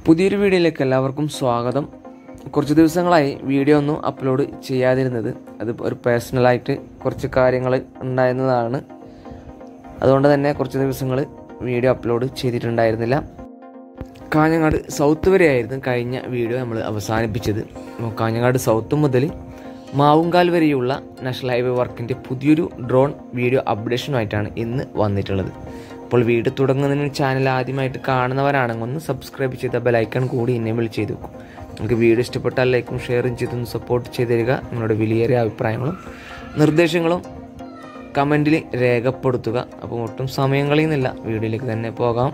പുതിയൊരു വീഡിയോയിലേക്ക് എല്ലാവർക്കും സ്വാഗതം. കുറച്ച് ദിവസങ്ങളായി വീഡിയോ ഒന്നും അപ്ലോഡ് ചെയ്യാതിരുന്നത്. അത് ഒരു പേഴ്സണലായിട്ട് കുറച്ച് കാര്യങ്ങൾ ഉണ്ടായിരുന്നതാണ്. അതുകൊണ്ട് തന്നെ കുറച്ച് ദിവസങ്ങൾ വീഡിയോ അപ്ലോഡ് ചെയ്തിട്ടുണ്ടായിരുന്നില്ല. കാഞ്ഞങ്ങാട് സൗത്ത് വരെയായിരുന്നു കഴിഞ്ഞ വീഡിയോ നമ്മൾ അവസാനിപ്പിച്ചത്. കാഞ്ഞങ്ങാട് സൗത്ത് മുതൽ മാവുങ്കാൽ വരെയുള്ള നാഷണൽ ഹൈവേ വർക്കിൻ്റെ പുതിയൊരു ഡ്രോൺ വീഡിയോ അപ്ഡേഷനുമായിട്ടാണ് ഇന്ന് വന്നിട്ടുള്ളത്. അപ്പോൾ വീഡിയോ തുടങ്ങുന്നതിന് ചാനൽ ആദ്യമായിട്ട് കാണുന്നവരാണെങ്കിൽ ഒന്ന് സബ്സ്ക്രൈബ് ചെയ്ത ബെലൈക്കൺ കൂടി എനേബിൾ ചെയ്ത് വെക്കും. നിങ്ങൾക്ക് വീഡിയോ ഇഷ്ടപ്പെട്ടാൽ ലൈക്കും ഷെയറും ചെയ്തൊന്ന് സപ്പോർട്ട് ചെയ്ത് തരിക. നിങ്ങളുടെ വിലയേറിയ അഭിപ്രായങ്ങളും നിർദ്ദേശങ്ങളും കമൻറ്റിൽ രേഖപ്പെടുത്തുക. അപ്പോൾ ഒട്ടും സമയം കളയുന്നില്ല, വീഡിയോയിലേക്ക് തന്നെ പോകാം.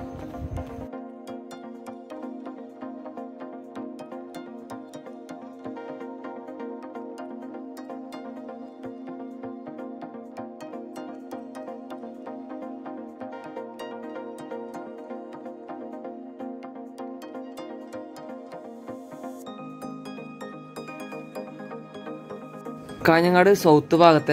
കാഞ്ഞങ്ങാട് സൗത്ത് ഭാഗത്തെ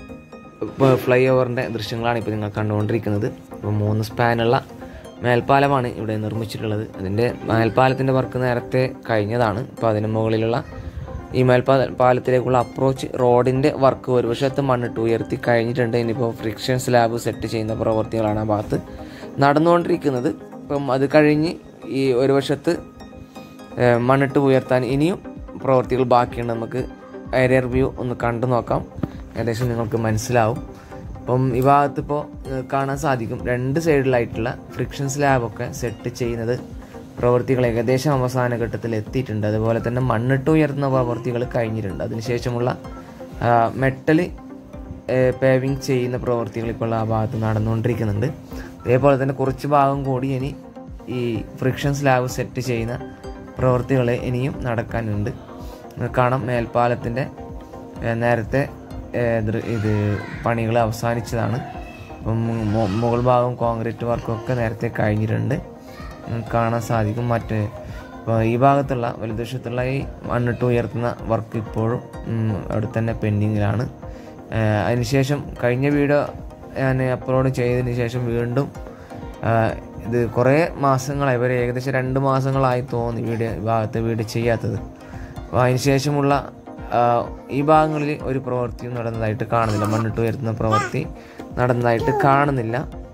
ഫ്ലൈ ഓവറിൻ്റെ ദൃശ്യങ്ങളാണ് ഇപ്പോൾ നിങ്ങൾ കണ്ടുകൊണ്ടിരിക്കുന്നത്. ഇപ്പോൾ 3 സ്പാനുള്ള മേൽപ്പാലമാണ് ഇവിടെ നിർമ്മിച്ചിട്ടുള്ളത്. അതിൻ്റെ മേൽപ്പാലത്തിൻ്റെ വർക്ക് നേരത്തെ കഴിഞ്ഞതാണ്. ഇപ്പോൾ അതിന് മുകളിലുള്ള ഈ പാലത്തിലേക്കുള്ള അപ്രോച്ച് റോഡിൻ്റെ വർക്ക് ഒരു വശത്ത് മണ്ണിട്ട് ഉയർത്തി കഴിഞ്ഞിട്ടുണ്ട്. ഇനിയിപ്പോൾ ഫ്രിക്ഷൻ സ്ലാബ് സെറ്റ് ചെയ്യുന്ന പ്രവൃത്തികളാണ് ആ ഭാഗത്ത് നടന്നുകൊണ്ടിരിക്കുന്നത്. ഇപ്പം അത് കഴിഞ്ഞ് ഈ ഒരു വശത്ത് മണ്ണിട്ട് ഉയർത്താൻ ഇനിയും പ്രവൃത്തികൾ ബാക്കിയുണ്ട്. നമുക്ക് ഏരിയർ വ്യൂ ഒന്ന് കണ്ടു നോക്കാം, ഏകദേശം നിങ്ങൾക്ക് മനസ്സിലാവും. അപ്പം ഈ ഭാഗത്ത് ഇപ്പോൾ കാണാൻ സാധിക്കും 2 സൈഡിലായിട്ടുള്ള ഫ്രിക്ഷൻ സ്ലാബൊക്കെ സെറ്റ് ചെയ്യുന്നത് പ്രവൃത്തികൾ ഏകദേശം അവസാന ഘട്ടത്തിൽ എത്തിയിട്ടുണ്ട്. അതുപോലെ തന്നെ മണ്ണിട്ട് ഉയർത്തുന്ന പ്രവൃത്തികൾ കഴിഞ്ഞിട്ടുണ്ട്. അതിനുശേഷമുള്ള മെറ്റൽ പേവിങ് ചെയ്യുന്ന പ്രവൃത്തികൾ ഇപ്പോൾ ആ ഭാഗത്ത് നടന്നുകൊണ്ടിരിക്കുന്നുണ്ട്. അതേപോലെ തന്നെ കുറച്ച് ഭാഗം കൂടി ഇനി ഈ ഫ്രിക്ഷൻ സ്ലാബ് സെറ്റ് ചെയ്യുന്ന പ്രവൃത്തികൾ ഇനിയും നടക്കാനുണ്ട്. കാണാം മേൽപ്പാലത്തിൻ്റെ നേരത്തെ ഇത് പണികൾ അവസാനിച്ചതാണ്. അപ്പം മുകൾ ഭാഗം കോൺക്രീറ്റ് വർക്കൊക്കെ നേരത്തെ കഴിഞ്ഞിട്ടുണ്ട്, കാണാൻ സാധിക്കും. ഇപ്പോൾ ഈ ഭാഗത്തുള്ള വലതുവശത്തുള്ള ഈ മണ്ണിട്ട് ഉയർത്തുന്ന വർക്ക് ഇപ്പോഴും അവിടെ തന്നെ പെൻഡിങ്ങിലാണ്. അതിനുശേഷം കഴിഞ്ഞ വീഡിയോ ഞാൻ അപ്ലോഡ് ചെയ്തതിന് ശേഷം വീണ്ടും ഇത് കുറേ മാസങ്ങളായി, ഇവർ ഏകദേശം 2 മാസങ്ങളായി തോന്നി ഭാഗത്ത് വീഡിയോ ചെയ്യാത്തത്. അപ്പോൾ അതിനുശേഷമുള്ള ഈ ഭാഗങ്ങളിൽ ഒരു പ്രവൃത്തിയും നടന്നതായിട്ട് കാണുന്നില്ല. മണ്ണിട്ട് ഉയർത്തുന്ന പ്രവൃത്തി നടന്നതായിട്ട് കാണുന്നില്ല.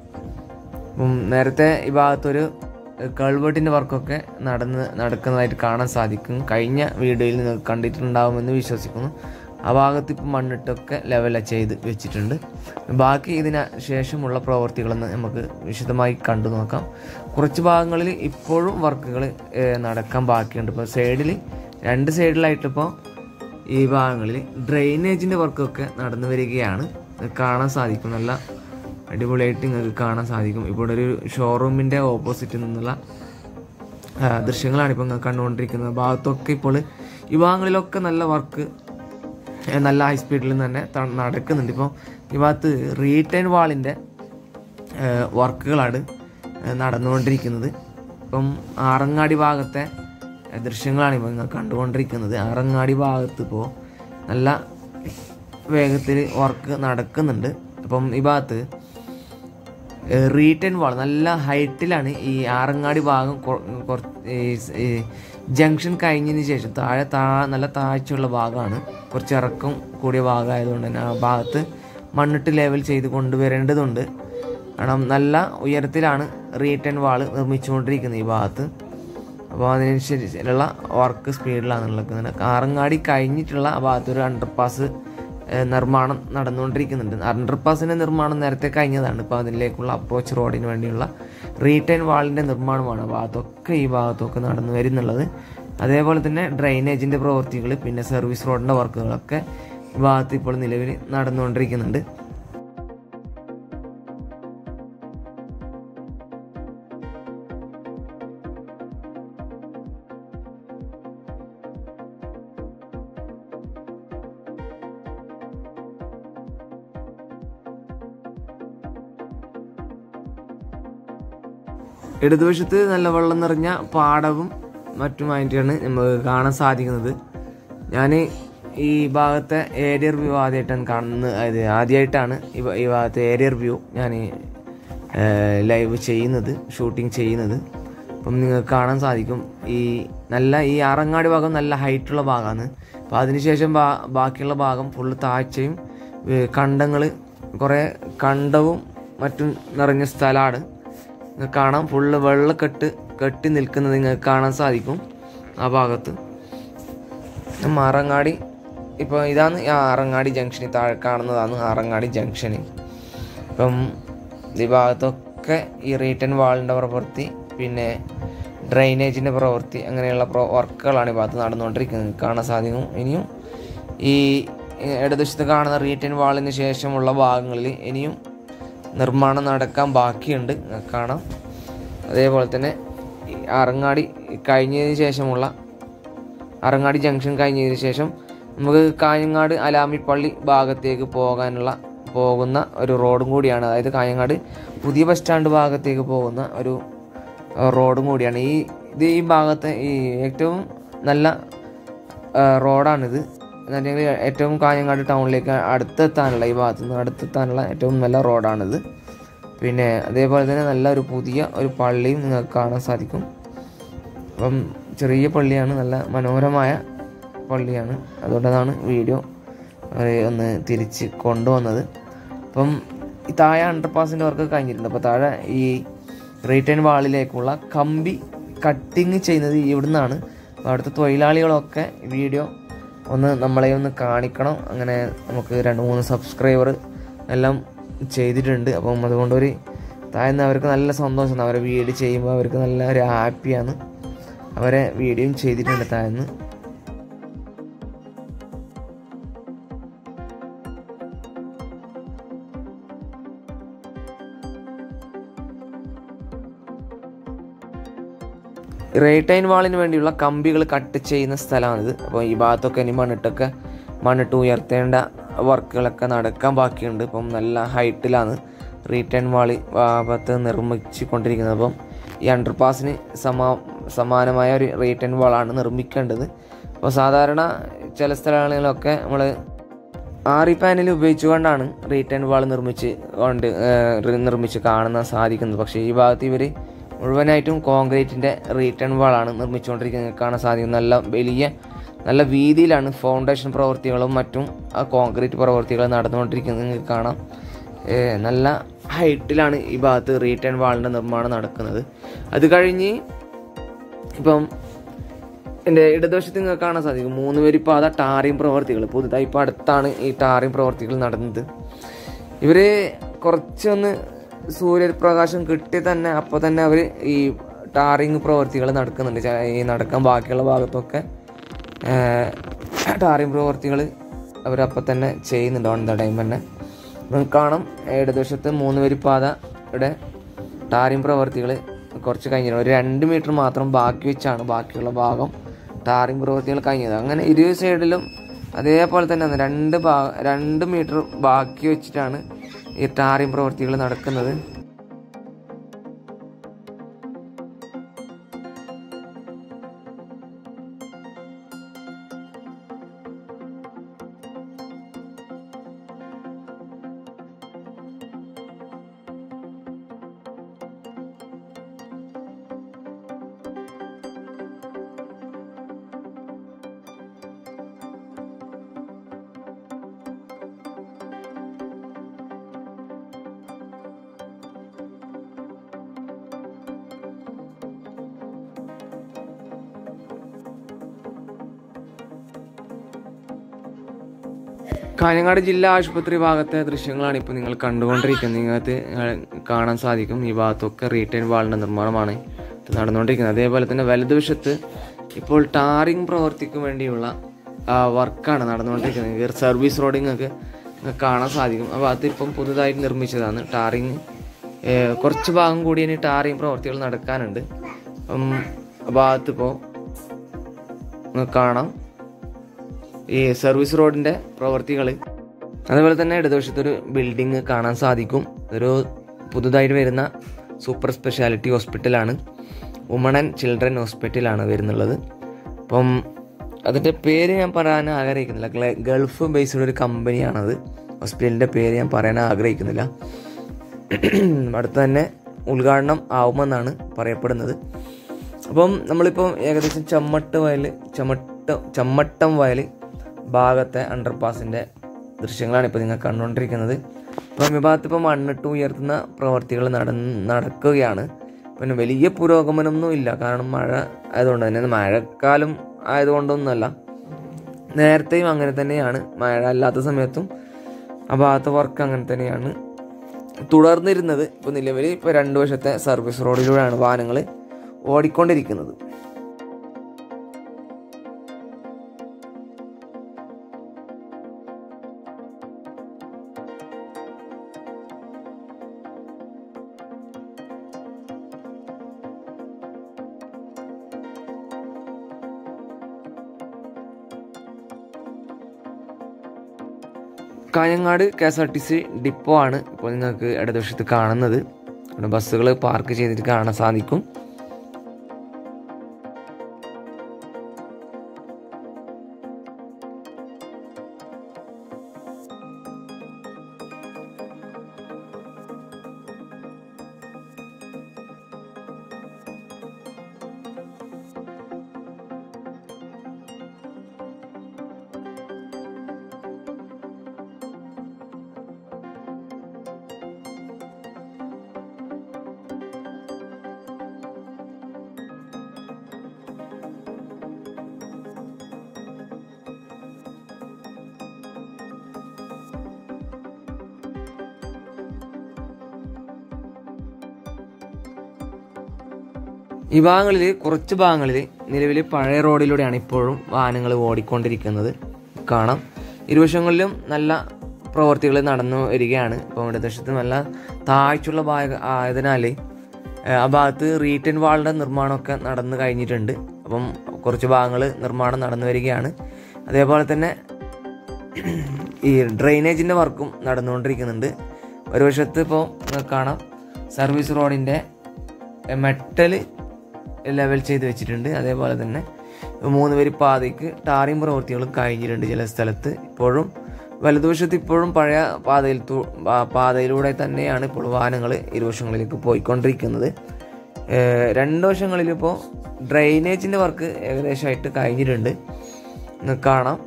നേരത്തെ ഈ ഭാഗത്തൊരു കൾവേർട്ടിൻ്റെ വർക്കൊക്കെ നടക്കുന്നതായിട്ട് കാണാൻ സാധിക്കും. കഴിഞ്ഞ വീഡിയോയിൽ നിങ്ങൾ കണ്ടിട്ടുണ്ടാകുമെന്ന് വിശ്വസിക്കുന്നു. ആ ഭാഗത്ത് ഇപ്പോൾ മണ്ണിട്ടൊക്കെ ലെവല ചെയ്ത് വെച്ചിട്ടുണ്ട്. ബാക്കി ഇതിന് ശേഷമുള്ള പ്രവൃത്തികളൊന്ന് നമുക്ക് വിശദമായി കണ്ടു നോക്കാം. കുറച്ച് ഭാഗങ്ങളിൽ ഇപ്പോഴും വർക്കുകൾ നടക്കാൻ ബാക്കിയുണ്ട്. ഇപ്പോൾ 2 സൈഡിലായിട്ടിപ്പോൾ ഈ ഭാഗങ്ങളിൽ ഡ്രെയിനേജിൻ്റെ വർക്കൊക്കെ നടന്നു വരികയാണ്, കാണാൻ സാധിക്കും. നല്ല അടിപൊളിയായിട്ട് നിങ്ങൾക്ക് കാണാൻ സാധിക്കും. ഇപ്പോൾ ഒരു ഷോറൂമിൻ്റെ ഓപ്പോസിറ്റിൽ നിന്നുള്ള ദൃശ്യങ്ങളാണ് ഇപ്പോൾ നിങ്ങൾ കണ്ടുകൊണ്ടിരിക്കുന്നത്. ഭാഗത്തൊക്കെ ഇപ്പോൾ ഈ ഭാഗങ്ങളിലൊക്കെ നല്ല വർക്ക് നല്ല ഹൈ സ്പീഡിൽ തന്നെ നടക്കുന്നുണ്ട്. ഇപ്പോൾ ഈ ഭാഗത്ത് റീറ്റൈൻ വാളിൻ്റെ വർക്കുകളാണ് നടന്നുകൊണ്ടിരിക്കുന്നത്. ഇപ്പം ആറങ്ങാടി ഭാഗത്തെ ദൃശ്യങ്ങളാണ് ഇപ്പോൾ നിങ്ങൾ കണ്ടുകൊണ്ടിരിക്കുന്നത്. ആറങ്ങാടി ഭാഗത്ത് ഇപ്പോൾ നല്ല വേഗത്തിൽ വർക്ക് നടക്കുന്നുണ്ട്. അപ്പം ഈ ഭാഗത്ത് റീറ്റൈൻ വാൾ നല്ല ഹൈറ്റിലാണ്. ഈ ആറങ്ങാടി ഭാഗം ഈ ജംഗ്ഷൻ കഴിഞ്ഞതിന് ശേഷം നല്ല താഴ്ചയുള്ള ഭാഗമാണ്, കുറച്ച് ഇറക്കം കൂടിയ ഭാഗമായതുകൊണ്ട് തന്നെ ആ ഭാഗത്ത് മണ്ണിട്ട് ലെവൽ ചെയ്ത് കൊണ്ടുവരേണ്ടതുണ്ട്. കാരണം നല്ല ഉയരത്തിലാണ് റീറ്റൈൻ വാൾ നിർമ്മിച്ചുകൊണ്ടിരിക്കുന്നത് ഈ ഭാഗത്ത്. അപ്പോൾ അതിനനുസരിച്ചുള്ള വർക്ക് സ്പീഡിലാണ് നടക്കുന്നത്. ആറങ്ങാടി കഴിഞ്ഞിട്ടുള്ള ആ ഭാഗത്തൊരു അണ്ടർപാസ് നിർമ്മാണം നടന്നുകൊണ്ടിരിക്കുന്നുണ്ട്. അണ്ടർപാസിൻ്റെ നിർമ്മാണം നേരത്തെ കഴിഞ്ഞതാണ്. ഇപ്പോൾ അതിലേക്കുള്ള അപ്രോച്ച് റോഡിന് വേണ്ടിയുള്ള റീറ്റൈൻ വാളിൻ്റെ നിർമ്മാണമാണ് ഈ ഭാഗത്തൊക്കെ നടന്നു വരുന്നുള്ളത്. അതേപോലെ തന്നെ ഡ്രെയിനേജിൻ്റെ പ്രവൃത്തികൾ, പിന്നെ സർവീസ് റോഡിൻ്റെ വർക്കുകളൊക്കെ ഈ ഭാഗത്ത് ഇപ്പോൾ നിലവിൽ നടന്നുകൊണ്ടിരിക്കുന്നുണ്ട്. ഇടതുവശത്ത് നല്ല വെള്ളം നിറഞ്ഞ പാടവും മറ്റുമായിട്ടാണ് നമുക്ക് കാണാൻ സാധിക്കുന്നത്. ഞാൻ ഈ ഭാഗത്തെ ഏരിയർ വ്യൂ ആദ്യമായിട്ടാണ് ഈ ഭാഗത്തെ ഏരിയർ വ്യൂ ഞാൻ ലൈവ് ചെയ്യുന്നത്, ഷൂട്ടിംഗ് ചെയ്യുന്നത്. അപ്പം നിങ്ങൾക്ക് കാണാൻ സാധിക്കും ഈ ആറങ്ങാടി ഭാഗം നല്ല ഹൈറ്റുള്ള ഭാഗമാണ്. അപ്പോൾ അതിനുശേഷം ബാക്കിയുള്ള ഭാഗം ഫുള്ള് താഴ്ചയും കണ്ടങ്ങൾ കുറേ കണ്ടവും മറ്റും നിറഞ്ഞ സ്ഥലമാണ്. നിങ്ങൾക്ക് കാണാം ഫുള്ള് കെട്ടി നിൽക്കുന്നത് നിങ്ങൾക്ക് കാണാൻ സാധിക്കും ആ ഭാഗത്ത്. ആറങ്ങാടി ഇപ്പോൾ ഇതാണ് ആറങ്ങാടി ജംഗ്ഷന് താഴെ കാണുന്നതാണ് ആറങ്ങാടി ജംഗ്ഷന്. ഇപ്പം ഈ ഭാഗത്തൊക്കെ ഈ റീറ്റൻ വാളിൻ്റെ പ്രവൃത്തി പിന്നെ ഡ്രെയിനേജിൻ്റെ പ്രവൃത്തി അങ്ങനെയുള്ള വർക്കുകളാണ് ഈ ഭാഗത്ത് നടന്നുകൊണ്ടിരിക്കുന്നത് കാണാൻ സാധിക്കും. ഇനിയും ഈ ഇടതുവശത്ത് കാണുന്ന റീറ്റൻ വാളിന് ശേഷമുള്ള ഭാഗങ്ങളിൽ ഇനിയും നിർമ്മാണം നടക്കാൻ ബാക്കിയുണ്ട് കാണാം. അതേപോലെ തന്നെ ആറങ്ങാടി കഴിഞ്ഞതിന് ശേഷമുള്ള ആറങ്ങാടി ജംഗ്ഷൻ കഴിഞ്ഞതിന് ശേഷം നമുക്ക് കാഞ്ഞങ്ങാട് അലാമിപ്പള്ളി ഭാഗത്തേക്ക് പോകുന്ന ഒരു റോഡും കൂടിയാണ്. അതായത് കാഞ്ഞങ്ങാട് പുതിയ ബസ് സ്റ്റാൻഡ് ഭാഗത്തേക്ക് പോകുന്ന ഒരു റോഡും കൂടിയാണ്. ഈ ഭാഗത്തെ ഏറ്റവും നല്ല റോഡാണിത്. എന്നുവെച്ചെങ്കിൽ ഏറ്റവും കാഞ്ഞങ്ങാട് ടൗണിലേക്ക് അടുത്തെത്താനുള്ള ഈ ഭാഗത്തു നിന്ന് അടുത്തെത്താനുള്ള ഏറ്റവും നല്ല റോഡാണിത്. പിന്നെ അതേപോലെ തന്നെ നല്ല പുതിയ ഒരു പള്ളിയും നിങ്ങൾക്ക് കാണാൻ സാധിക്കും. അപ്പം ചെറിയ പള്ളിയാണ്, നല്ല മനോഹരമായ പള്ളിയാണ്. അതുകൊണ്ടാണ് വീഡിയോ ഒന്ന് തിരിച്ച് കൊണ്ടുവന്നത്. അപ്പം ഈ താഴെ അണ്ടർപാസിൻ്റെ വർക്ക് കഴിഞ്ഞിട്ടുണ്ട്. അപ്പോൾ താഴെ ഈ റീറ്റൻ വാളിലേക്കുള്ള കമ്പി കട്ടിങ് ചെയ്യുന്നത് ഇവിടുന്നാണ്. അപ്പോൾ അവിടുത്തെ തൊഴിലാളികളൊക്കെ വീഡിയോ നമ്മളെ ഒന്ന് കാണിക്കണം. അങ്ങനെ നമുക്ക് 2-3 സബ്സ്ക്രൈബർ എല്ലാം ചെയ്തിട്ടുണ്ട്. അപ്പം അതുകൊണ്ട് താഴ്ന്ന് അവർക്ക് നല്ല സന്തോഷമാണ്. അവരെ വീഡിയോ ചെയ്യുമ്പോൾ അവർക്ക് നല്ല ഒരു ഹാപ്പിയാണ്. അവരെ വീഡിയോയും ചെയ്തിട്ടുണ്ട് താഴ്ന്ന്. റീറ്റൻ വാളിന് വേണ്ടിയുള്ള കമ്പികൾ കട്ട് ചെയ്യുന്ന സ്ഥലമാണിത്. അപ്പോൾ ഈ ഭാഗത്തൊക്കെ ഇനി മണ്ണിട്ട് ഉയർത്തേണ്ട വർക്കുകളൊക്കെ നടക്കാൻ ബാക്കിയുണ്ട്. ഇപ്പം നല്ല ഹൈറ്റിലാണ് റീറ്റൻ വാളി ഭാഗത്ത് നിർമ്മിച്ചു കൊണ്ടിരിക്കുന്നത്. അപ്പം ഈ അണ്ടർപാസിന് സമാനമായ ഒരു റീറ്റൻ വാളാണ് നിർമ്മിക്കേണ്ടത്. അപ്പോൾ സാധാരണ ചില സ്ഥലങ്ങളിലൊക്കെ നമ്മൾ ആറി പാനൽ ഉപയോഗിച്ചുകൊണ്ടാണ് റീറ്റൻ വാൾ നിർമ്മിച്ച് കാണാൻ സാധിക്കുന്നത്. പക്ഷേ ഈ ഭാഗത്ത് ഇവർ മുഴുവനായിട്ടും കോൺക്രീറ്റിൻ്റെ റീറ്റൻ വാളാണ് നിർമ്മിച്ചുകൊണ്ടിരിക്കുന്നത് കാണാൻ സാധിക്കും. നല്ല വീതിയിലാണ് ഫൗണ്ടേഷൻ പ്രവൃത്തികളും മറ്റും ആ കോൺക്രീറ്റ് പ്രവൃത്തികൾ നടന്നുകൊണ്ടിരിക്കുന്നത് നിങ്ങൾക്ക് കാണാം. നല്ല ഹൈറ്റിലാണ് ഈ ഭാഗത്ത് റീറ്റൻ വാളിൻ്റെ നിർമ്മാണം നടക്കുന്നത്. അത് കഴിഞ്ഞ് ഇപ്പം എൻ്റെ ഇടതുവശത്ത് നിങ്ങൾക്ക് കാണാൻ സാധിക്കും 3 വരിപ്പാത ടാറിങ് പ്രവൃത്തികൾ പുതുതായി ഇപ്പോൾ അടുത്താണ് ഈ ടാറിങ് പ്രവൃത്തികൾ നടന്നത്. ഇവർ കുറച്ചൊന്ന് സൂര്യപ്രകാശം കിട്ടി തന്നെ അപ്പോൾ തന്നെ അവർ ഈ ടാറിങ് പ്രവൃത്തികൾ നടക്കുന്നുണ്ട്. ഈ നടക്കാൻ ബാക്കിയുള്ള ഭാഗത്തൊക്കെ ടാറിങ് പ്രവൃത്തികൾ അവരപ്പോൾ തന്നെ ചെയ്യുന്നുണ്ട് ഓൺ ദ ടൈം തന്നെ. നമുക്ക് കാണാം ഇടതുവശത്ത് 3 വരിപ്പാതയുടെ ടാറിങ് പ്രവൃത്തികൾ കുറച്ച് കഴിഞ്ഞിരുന്നു. ഒരു 2 മീറ്റർ മാത്രം ബാക്കി വെച്ചാണ് ബാക്കിയുള്ള ഭാഗം ടാറിങ് പ്രവൃത്തികൾ കഴിഞ്ഞത്. അങ്ങനെ 20 സൈഡിലും അതേപോലെ തന്നെ 2 മീറ്റർ ബാക്കി വെച്ചിട്ടാണ് ഈ ടാറിങ് പ്രവൃത്തികൾ നടക്കുന്നത്. കാഞ്ഞങ്ങാട് ജില്ലാ ആശുപത്രി ഭാഗത്തെ ദൃശ്യങ്ങളാണ് ഇപ്പോൾ നിങ്ങൾ കണ്ടുകൊണ്ടിരിക്കുന്നത്. നിങ്ങൾക്ക് കാണാൻ സാധിക്കും ഈ ഭാഗത്തൊക്കെ റീറ്റൻ വാളിൻ്റെ നിർമ്മാണമാണ് നടന്നുകൊണ്ടിരിക്കുന്നത്. അതേപോലെ തന്നെ വലതുവശത്ത് ഇപ്പോൾ ടാറിങ് പ്രവൃത്തിക്ക് വേണ്ടിയുള്ള വർക്കാണ് നടന്നുകൊണ്ടിരിക്കുന്നത്. സർവീസ് റോഡ് നിങ്ങൾക്ക് കാണാൻ സാധിക്കും. ആ ഭാഗത്ത് ഇപ്പം പുതുതായിട്ട് നിർമ്മിച്ചതാണ് ടാറിങ്. കുറച്ച് ഭാഗം കൂടി ഇനി ടാറിങ് പ്രവൃത്തികൾ നടക്കാനുണ്ട്. അപ്പം ആ ഭാഗത്തിപ്പോൾ കാണാം ഈ സർവീസ് റോഡിൻ്റെ പ്രവൃത്തികൾ. അതുപോലെ തന്നെ ഇടതുവശത്തൊരു ബിൽഡിങ് കാണാൻ സാധിക്കും. ഒരു പുതുതായിട്ട് വരുന്ന സൂപ്പർ സ്പെഷ്യാലിറ്റി ഹോസ്പിറ്റലാണ്. വുമൺ ആൻഡ് ചിൽഡ്രൻ ഹോസ്പിറ്റലാണ് വരുന്നുള്ളത്. അപ്പം അതിൻ്റെ പേര് ഞാൻ പറയാൻ ആഗ്രഹിക്കുന്നില്ല. ഗൾഫ് ബേസ്ഡ് ഒരു കമ്പനിയാണത്. ഹോസ്പിറ്റലിൻ്റെ പേര് ഞാൻ പറയാൻ ആഗ്രഹിക്കുന്നില്ല. അടുത്ത് തന്നെ ഉദ്ഘാടനം ആവുമെന്നാണ് പറയപ്പെടുന്നത്. അപ്പം നമ്മളിപ്പോൾ ഏകദേശം ചമ്മട്ടം വയൽ ഭാഗത്തെ അണ്ടർപാസിൻ്റെ ദൃശ്യങ്ങളാണ് ഇപ്പോൾ നിങ്ങൾ കണ്ടുകൊണ്ടിരിക്കുന്നത്. അപ്പം ഈ ഭാഗത്ത് ഇപ്പോൾ മണ്ണിട്ട് ഉയർത്തുന്ന പ്രവർത്തികൾ നടക്കുകയാണ്. പിന്നെ വലിയ പുരോഗമനമൊന്നും ഇല്ല, കാരണം മഴ ആയതുകൊണ്ട് തന്നെ. മഴക്കാലം ആയതുകൊണ്ടൊന്നുമല്ല, നേരത്തെയും അങ്ങനെ തന്നെയാണ്. മഴ അല്ലാത്ത സമയത്തും ആ ഭാഗത്തെ വർക്ക് അങ്ങനെ തന്നെയാണ് തുടർന്നിരുന്നത്. ഇപ്പോൾ നിലവിൽ ഇപ്പോൾ 2 വശത്തെ സർവീസ് റോഡിലൂടെയാണ് വാഹനങ്ങൾ ഓടിക്കൊണ്ടിരിക്കുന്നത്. കാഞ്ഞങ്ങാട് KSRTC ഡിപ്പോ ആണ് ഇപ്പോൾ നിങ്ങൾക്ക് ഇടതുവശത്ത് കാണുന്നത്. അവിടെ ബസ്സുകൾ പാർക്ക് ചെയ്തിട്ട് കാണാൻ സാധിക്കും. ഈ കുറച്ച് ഭാഗങ്ങളിൽ നിലവിൽ പഴയ റോഡിലൂടെയാണ് ഇപ്പോഴും വാഹനങ്ങൾ ഓടിക്കൊണ്ടിരിക്കുന്നത് കാണാം. ഇരുവശങ്ങളിലും നല്ല പ്രവർത്തികൾ നടന്നു വരികയാണ്. ഇപ്പോൾ ഇടതുവശത്ത് നല്ല താഴ്ചയുള്ള ഭാഗം ആയതിനാൽ ആ ഭാഗത്ത് റീറ്റൻ വാളിൻ്റെ നിർമ്മാണമൊക്കെ നടന്നു കഴിഞ്ഞിട്ടുണ്ട്. അപ്പം കുറച്ച് ഭാഗങ്ങൾ നിർമ്മാണം നടന്നു വരികയാണ്. അതേപോലെ തന്നെ ഈ ഡ്രെയിനേജിൻ്റെ വർക്കും നടന്നുകൊണ്ടിരിക്കുന്നുണ്ട്. ഒരു വശത്ത് ഇപ്പോൾ കാണാം സർവീസ് റോഡിൻ്റെ മെറ്റൽ ലെവൽ ചെയ്ത് വെച്ചിട്ടുണ്ട്. അതേപോലെ തന്നെ 3 വരി പാതയ്ക്ക് ടാറിംഗ് പ്രവൃത്തികളും കഴിഞ്ഞിട്ടുണ്ട് ചില സ്ഥലത്ത്. ഇപ്പോഴും വലതുവശത്ത് ഇപ്പോഴും പഴയ പാതയിലൂടെ തന്നെയാണ് ഇപ്പോൾ വാഹനങ്ങൾ ഇരുവശങ്ങളിലേക്ക് പോയിക്കൊണ്ടിരിക്കുന്നത്. 2 വശങ്ങളിലിപ്പോൾ ഡ്രെയിനേജിൻ്റെ വർക്ക് ഏകദേശമായിട്ട് കഴിഞ്ഞിട്ടുണ്ട് കാണാം.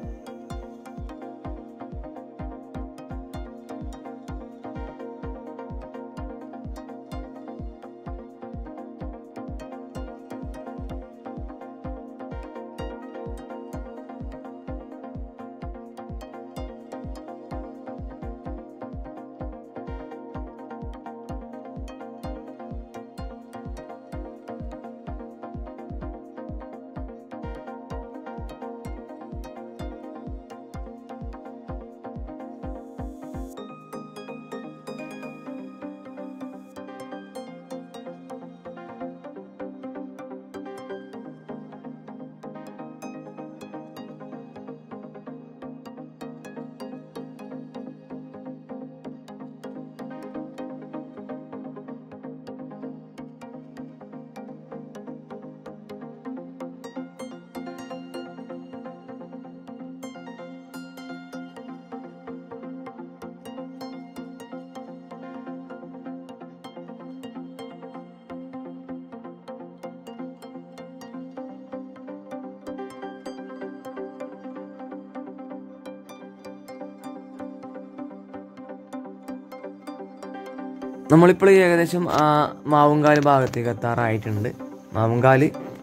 നമ്മളിപ്പോൾ ഏകദേശം മാവുങ്കാല് ഭാഗത്തേക്ക് എത്താറായിട്ടുണ്ട്. മാവുങ്കാല്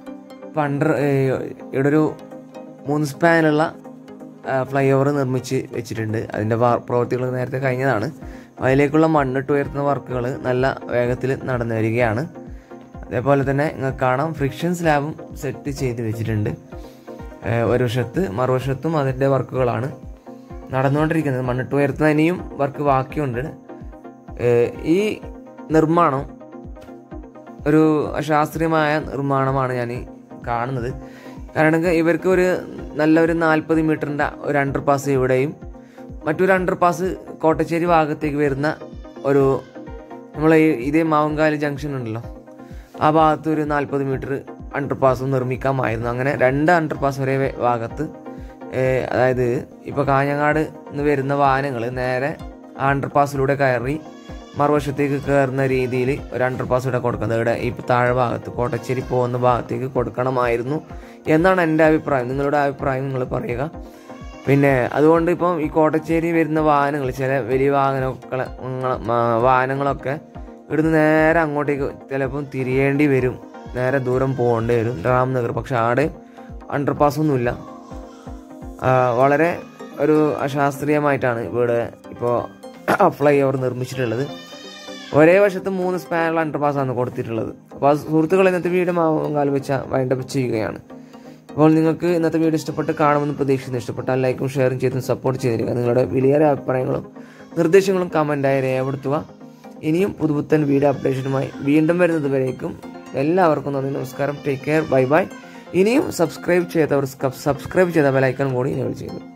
ഇവിടെ ഒരു 3 സ്പാനുള്ള ഫ്ലൈ ഓവർ നിർമ്മിച്ച് വെച്ചിട്ടുണ്ട്. അതിൻ്റെ പ്രവൃത്തികൾ നേരത്തെ കഴിഞ്ഞതാണ്. അതിലേക്കുള്ള മണ്ണിട്ട് ഉയർത്തുന്ന വർക്കുകൾ നല്ല വേഗത്തിൽ നടന്നു വരികയാണ്. അതേപോലെ തന്നെ നിങ്ങൾക്ക് കാണാം ഫ്രിക്ഷൻ സ്ലാബും സെറ്റ് ചെയ്ത് വെച്ചിട്ടുണ്ട്. ഒരു വശത്ത് മറുവശത്തും അതിൻ്റെ വർക്കുകളാണ് നടന്നുകൊണ്ടിരിക്കുന്നത്. മണ്ണിട്ട് ഉയർത്തുന്ന ഇനിയും വർക്ക് ബാക്കിയുണ്ട്. ഈ നിർമ്മാണം ഒരു ശാസ്ത്രീയമായ നിർമ്മാണമാണ് ഞാൻ കാണുന്നത്. കാരണം ഇവർക്ക് നല്ലൊരു 40 മീറ്ററിൻ്റെ ഒരു അണ്ടർപാസ് ഇവിടെയും മറ്റൊരു അണ്ടർപാസ് കോട്ടശ്ശേരി ഭാഗത്തേക്ക് വരുന്ന നമ്മളെ ഇതേ മാവുങ്കാല് ജംഗ്ഷൻ ഉണ്ടല്ലോ, ആ ഭാഗത്ത് ഒരു 40 മീറ്റർ അണ്ടർപാസും നിർമ്മിക്കാമായിരുന്നു. അങ്ങനെ 2 അണ്ടർപാസ് ഒരേ ഭാഗത്ത്, അതായത് ഇപ്പോൾ കാഞ്ഞങ്ങാട് നിന്ന് വരുന്ന വാഹനങ്ങൾ നേരെ ആ അണ്ടർപാസിലൂടെ കയറി മറുവശത്തേക്ക് കയറുന്ന രീതിയിൽ ഒരു അണ്ടർപാസ് ഇവിടെ കൊടുക്കുന്നത്. ഇവിടെ ഈ താഴെ ഭാഗത്ത് കോട്ടച്ചേരി പോകുന്ന ഭാഗത്തേക്ക് കൊടുക്കണമായിരുന്നു എന്നാണ് എൻ്റെ അഭിപ്രായം. നിങ്ങളുടെ അഭിപ്രായം നിങ്ങൾ പറയുക. പിന്നെ അതുകൊണ്ട് ഇപ്പം ഈ കോട്ടച്ചേരി വരുന്ന വാഹനങ്ങൾ, ചില വലിയ വാഹനങ്ങളൊക്കെ ഇവിടുന്ന് നേരെ അങ്ങോട്ടേക്ക് ചിലപ്പം തിരിയേണ്ടി വരും, നേരെ ദൂരം പോകേണ്ടി വരും രാംനഗർ. പക്ഷെ അവിടെ അണ്ടർപാസൊന്നുമില്ല. വളരെ ഒരു അശാസ്ത്രീയമായിട്ടാണ് ഇവിടെ ഇപ്പോൾ ഫ്ലൈ ഓവർ നിർമ്മിച്ചിട്ടുള്ളത്. ഒരേ വശത്ത് 3 സ്പാനുള്ള അണ്ടർപാസാണ് കൊടുത്തിട്ടുള്ളത്. അപ്പോൾ സുഹൃത്തുക്കൾ, ഇന്നത്തെ വീഡിയോ മാവങ്കാൽ വെച്ച വൈൻഡപ്പ് ചെയ്യുകയാണ്. അപ്പോൾ നിങ്ങൾക്ക് ഇന്നത്തെ വീഡിയോ ഇഷ്ടപ്പെട്ട് കാണുമെന്ന് പ്രതീക്ഷിക്കുന്നു. ഇഷ്ടപ്പെട്ടാൽ ലൈക്കും ഷെയറും ചെയ്തും സപ്പോർട്ട് ചെയ്തിരിക്കുക. നിങ്ങളുടെ വിലയേറെ അഭിപ്രായങ്ങളും നിർദ്ദേശങ്ങളും കമൻറ്റായി രേഖപ്പെടുത്തുക. ഇനിയും പുതുപുത്തൻ വീഡിയോ അപ്ഡേഷനുമായി വീണ്ടും വരുന്നത് വരേക്കും എല്ലാവർക്കും നന്ദി, നമസ്കാരം. Take care, bye bye. ഇനിയും സബ്സ്ക്രൈബ് ചെയ്ത ബെലൈക്കൺ കൂടി എനേബിൾ ചെയ്തു.